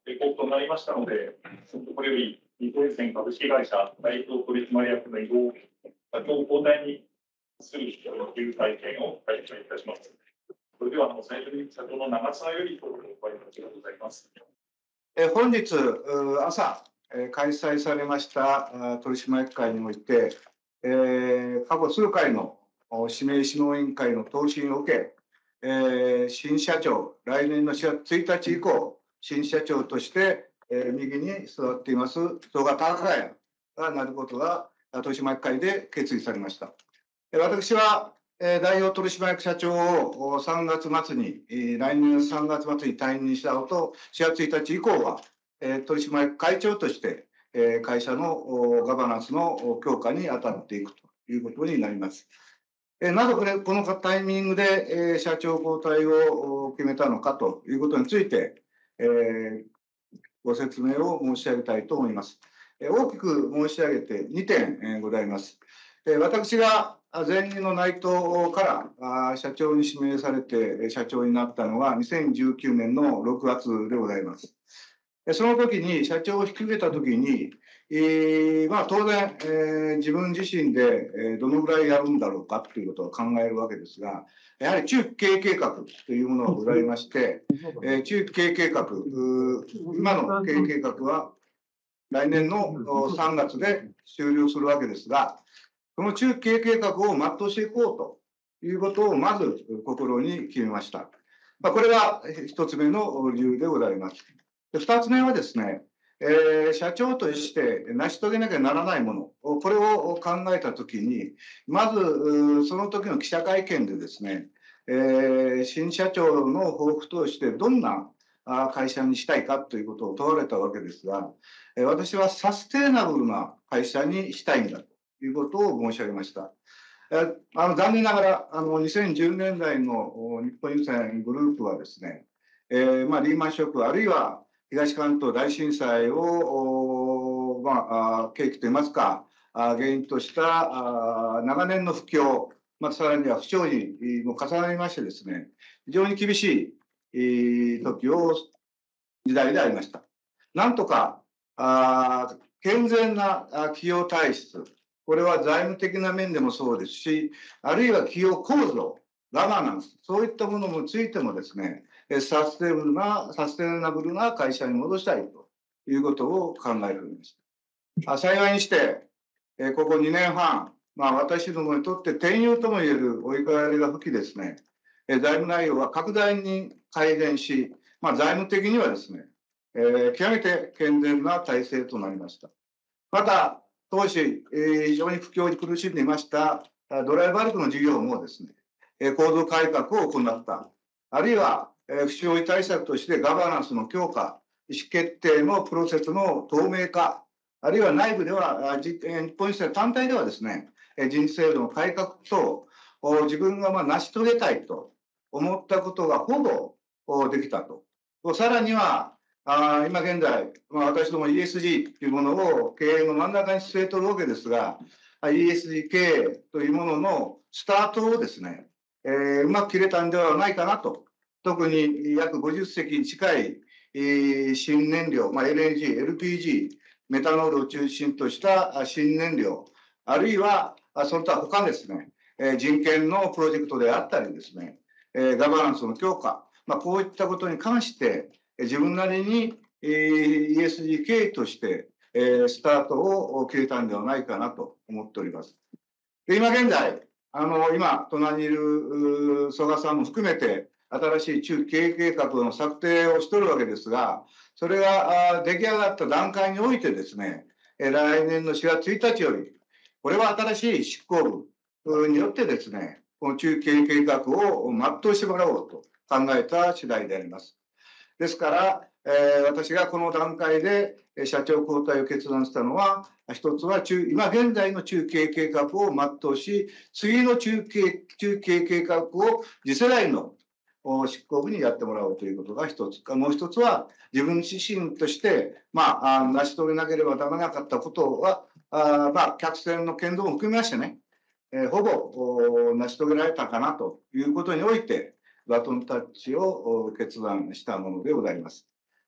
レポートとなりましたので、これより日本郵船株式会社代表取締役の移動、社長交代にするという会見を開催いたします。それでは最初に社長の長澤よりご報告がございます。 本日朝開催されました取締役会において、過去数回の指名諮問委員会の答申を受け、新社長、来年の4月1日以降、新社長として、右に座っています曽我貴也がなることが取締役会で決議されました。私は代表取締役社長を3月末に、来年3月末に退任した後、4月1日以降は、取締役会長として、会社のガバナンスの強化に当たっていくということになります。なぜこのタイミングで、社長交代を決めたのかということについて、ご説明を申し上げたいと思います。大きく申し上げて2点ございます。私が前任の内藤から社長に指名されて社長になったのが2019年の6月でございます。その時に社長を引き受けた時に、当然、自分自身でどのぐらいやるんだろうかということを考えるわけですが、やはり中期経営計画というものがございまして、中期経営計画、今の経営計画は来年の3月で終了するわけですが、この中期経営計画を全うしていこうということをまず心に決めました。これが一つ目の理由でございます。二つ目はですね、社長として成し遂げなきゃならないもの、これを考えたときに、まずその時の記者会見でですね、新社長の抱負としてどんな会社にしたいかということを問われたわけですが、私はサステイナブルな会社にしたいんだということを申し上げました。残念ながら2010年代の日本郵船グループはですね、リーマンショックあるいは東関東大震災を、契機といいますか原因とした長年の不況、さらには不祥事も重なりましてですね、非常に厳しい時代でありました。なんとか健全な企業体質、これは財務的な面でもそうですし、あるいは企業構造、ガバナンス、そういったものについてもですね、サステナブルな会社に戻したいということを考えております。幸いにして、ここ2年半、私どもにとって転用ともいえる追い変わりが吹きですね、財務内容は格段に改善し、財務的にはですね、極めて健全な体制となりました。また、当時、非常に不況に苦しんでいましたドライバルクの事業もですね、構造改革を行った。あるいは、不祥事対策としてガバナンスの強化、意思決定のプロセスの透明化、あるいは内部では、日本郵政単体ではですね、人事制度の改革と、自分が成し遂げたいと思ったことがほぼできたと。さらには、今現在、私ども ESG というものを経営の真ん中に据えとるわけですが、ESG 経営というもののスタートをですね、うまく切れたんではないかなと。特に約50隻近い、新燃料、LNG、LPG、メタノールを中心とした新燃料、あるいはその他他ですね、人権のプロジェクトであったりですね、ガバナンスの強化、こういったことに関して自分なりに ESG 経営としてスタートを切れたんではないかなと思っております。で今現在、今、隣にいる曽我さんも含めて、新しい中期経営計画の策定をしておるわけですが、それが出来上がった段階においてですね、来年の4月1日より、これは新しい執行部によってですね、この中期経営計画を全うしてもらおうと考えた次第であります。ですから、私がこの段階で社長交代を決断したのは、一つは今現在の中期経営計画を全うし、次の中期経営計画を次世代の執行部にやってもらおうということが一つ。もう一つは、自分自身として、成し遂げなければならなかったことは、客船の剣道も含めましてね、ほぼ成し遂げられたかなということにおいて、バトンタッチを決断したものでございます。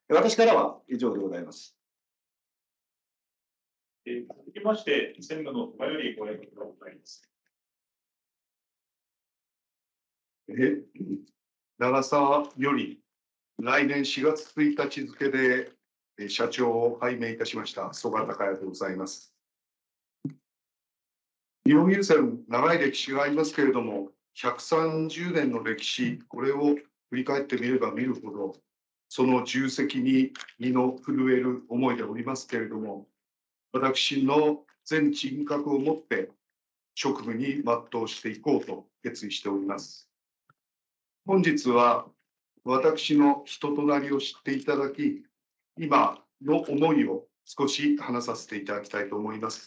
私からは以上でございます。 続きまして、専務の鳥羽よりご連絡がございます。 長澤より来年4月1日付で社長を拝命いたしました曽我孝也でございます。日本郵船、長い歴史がありますけれども、130年の歴史、これを振り返ってみれば見るほど、その重責に身の震える思いでおりますけれども、私の全人格を持って職務に全うしていこうと決意しております。本日は私の人となりを知っていただき、今の思いを少し話させていただきたいと思います。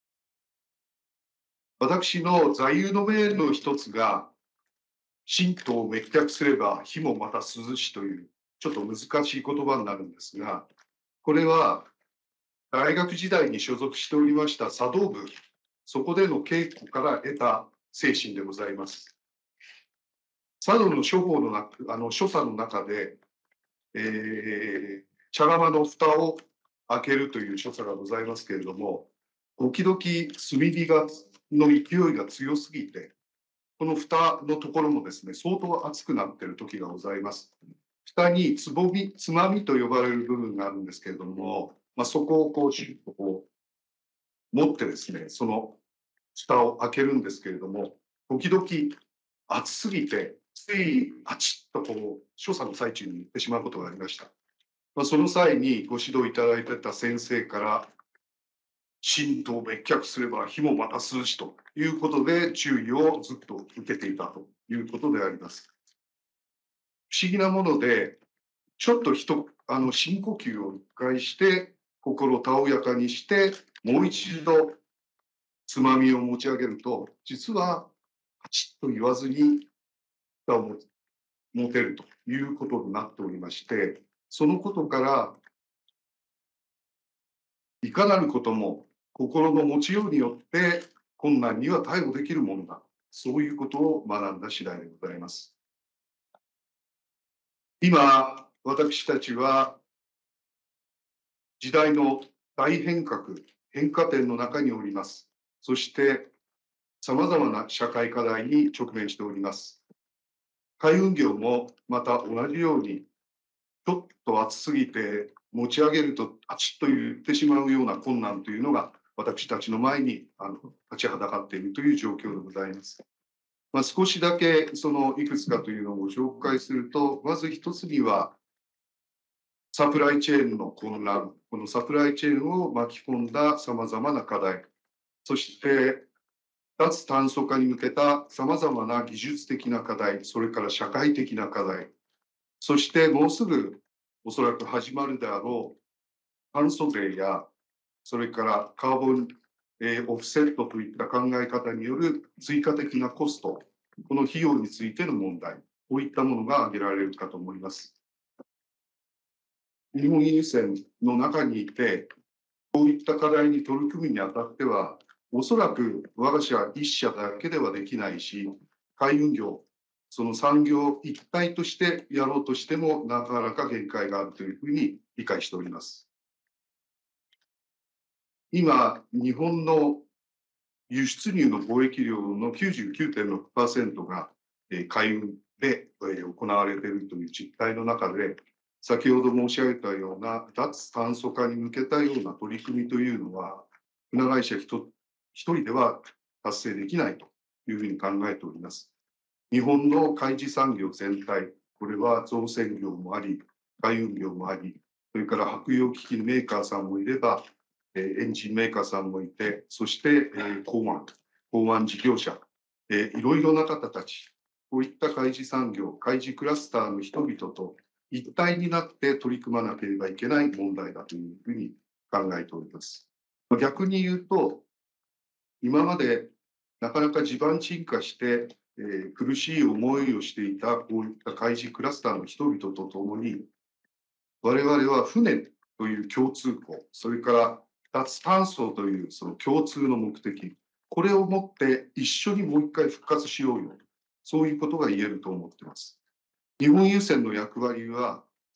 私の座右の銘の一つが、神道を滅却すれば火もまた涼しという、ちょっと難しい言葉になるんですが、これは大学時代に所属しておりました茶道部、そこでの稽古から得た精神でございます。茶道の処方の所作の中で、茶釜の蓋を開けるという所作がございますけれども、時々炭火の勢いが強すぎて、この蓋のところもですね、相当熱くなっている時がございます。蓋につまみと呼ばれる部分があるんですけれども、そこをこうシュッとこう持ってですね、その蓋を開けるんですけれども、時々熱すぎて、ついパチッとこう所作の最中に言ってしまうことがありました。その際にご指導いただいてた先生から、神道を滅却すれば火もまた涼しということで注意をずっと受けていたということであります。不思議なもので、ちょっと深呼吸を一回して、心をたおやかにして、もう一度つまみを持ち上げると、実はパチッと言わずに蓋を持てるということになっておりまして、そのことから、いかなることも心の持ちようによって困難には対応できるものだ。そういうことを学んだ次第でございます。今、私たちは時代の大変革、変化点の中におります。そして、さまざまな社会課題に直面しております。海運業もまた同じように、ちょっと暑すぎて持ち上げるとあちっと言ってしまうような困難というのが私たちの前に立ちはだかっているという状況でございます。少しだけそのいくつかというのをご紹介すると、まず一つにはサプライチェーンの混乱、このサプライチェーンを巻き込んださまざまな課題、そして脱炭素化に向けたさまざまな技術的な課題、それから社会的な課題、そしてもうすぐおそらく始まるであろう炭素税や、それからカーボン、オフセットといった考え方による追加的なコスト、この費用についての問題、こういったものが挙げられるかと思います。日本郵船の中にいて、こういった課題に取り組むにあたっては、おそらく我が社一社だけではできないし、海運業、その産業一体としてやろうとしても、なかなか限界があるというふうに理解しております。今、日本の輸出入の貿易量の 99.6% が海運で行われているという実態の中で、先ほど申し上げたような脱炭素化に向けたような取り組みというのは、船会社一人では達成できないというふうに考えております。日本の海事産業全体、これは造船業もあり、海運業もあり、それから白洋機器メーカーさんもいれば、エンジンメーカーさんもいて、そして港湾事業者、いろいろな方たち、こういった海事産業、海事クラスターの人々と一体になって取り組まなければいけない問題だというふうに考えております。逆に言うと、今までなかなか地盤沈下して、苦しい思いをしていたこういった海事クラスターの人々とともに、我々は船という共通項、それから脱炭素というその共通の目的、これを持って一緒にもう一回復活しようよ、そういうことが言えると思っています。日本郵船の役割は、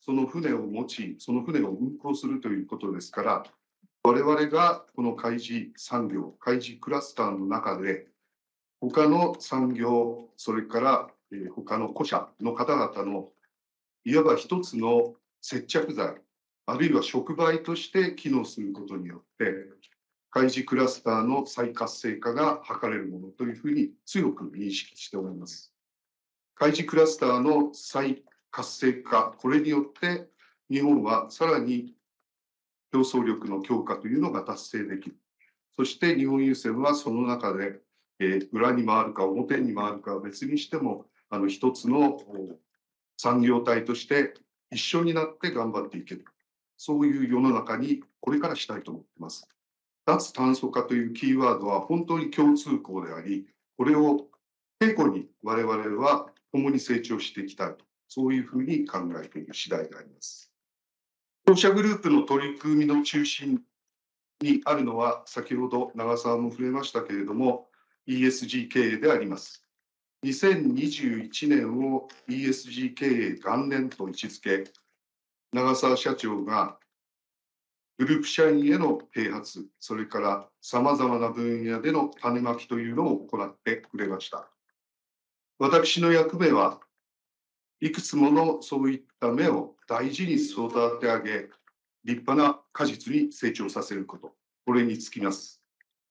その船を持ち、その船を運航するということですから、我々がこの海事産業、海事クラスターの中で、他の産業、それから他の個社の方々のいわば一つの接着剤、あるいは触媒として機能することによって、海事クラスターの再活性化が図れるものというふうに強く認識しております。海事クラスターの再活性化、これによって日本はさらに競争力の強化というのが達成できる。そして日本郵船はその中で、裏に回るか表に回るかは別にしても、一つの産業体として一緒になって頑張っていける。そういう世の中にこれからしたいと思っています。脱炭素化というキーワードは本当に共通項であり、これを稽古に我々は共に成長していきたいと、そういうふうに考えている次第であります。当社グループの取り組みの中心にあるのは、先ほど長澤も触れましたけれども、ESG 経営であります。2021年を ESG 経営元年と位置づけ、長澤社長がグループ社員への啓発、それからさまざまな分野での種まきというのを行ってくれました。私の役目はいくつものそういった芽を大事に育て上げ、立派な果実に成長させること、これにつきます。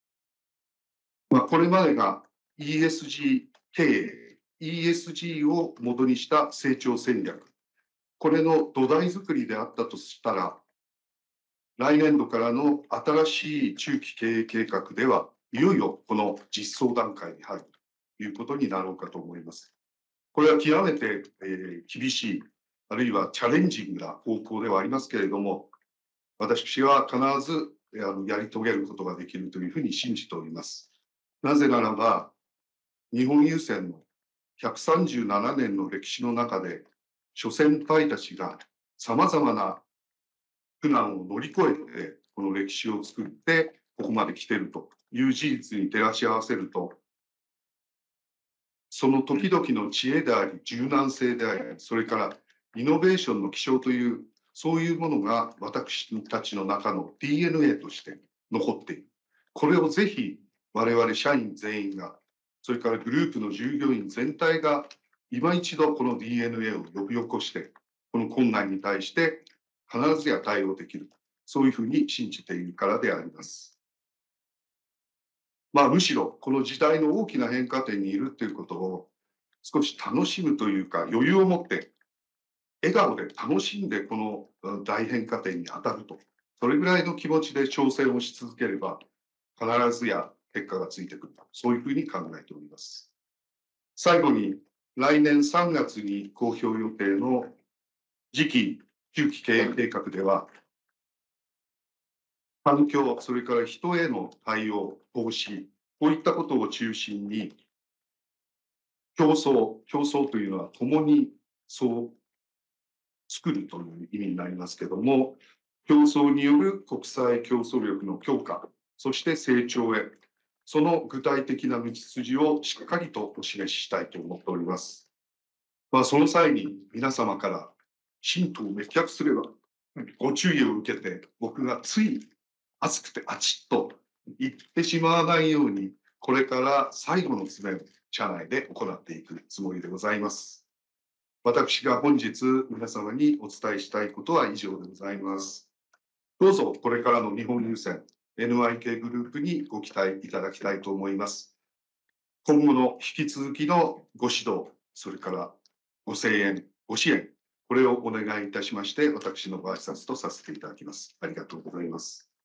これまでが ESG 経営、ESG を元にした成長戦略、これの土台作りであったとしたら、来年度からの新しい中期経営計画では、いよいよこの実装段階に入るということになろうかと思います。これは極めて厳しい、あるいはチャレンジングな方向ではありますけれども、私は必ずやり遂げることができるというふうに信じております。なぜならば、日本郵船の137年の歴史の中で、諸先輩たちがさまざまな苦難を乗り越えて、この歴史を作って、ここまで来ているという事実に照らし合わせると、その時々の知恵であり、柔軟性であり、それからイノベーションの起承という、そういうものが私たちの中の DNA として残っている。これをぜひ我々社員全員が、それからグループの従業員全体が、今一度この DNA を呼び起こして、この困難に対して必ずや対応できる。そういうふうに信じているからであります。むしろこの時代の大きな変化点にいるということを少し楽しむというか、余裕を持って笑顔で楽しんでこの大変化点に当たると、それぐらいの気持ちで挑戦をし続ければ必ずや結果がついてくる、そういうふうに考えております。最後に、来年3月に公表予定の次期中期経営計画では、環境、それから人への対応、投資、こういったことを中心に、競争というのは共にそう作るという意味になりますけども、競争による国際競争力の強化、そして成長へ、その具体的な道筋をしっかりとお示ししたいと思っております。その際に皆様から新党滅却すればご注意を受けて、僕がつい熱くてあちっと言ってしまわないように、これから最後の詰めを社内で行っていくつもりでございます。私が本日皆様にお伝えしたいことは以上でございます。どうぞこれからの日本郵船 NYK グループにご期待いただきたいと思います。今後の引き続きのご指導、それからご声援、ご支援、これをお願いいたしまして、私のご挨拶とさせていただきます。ありがとうございます。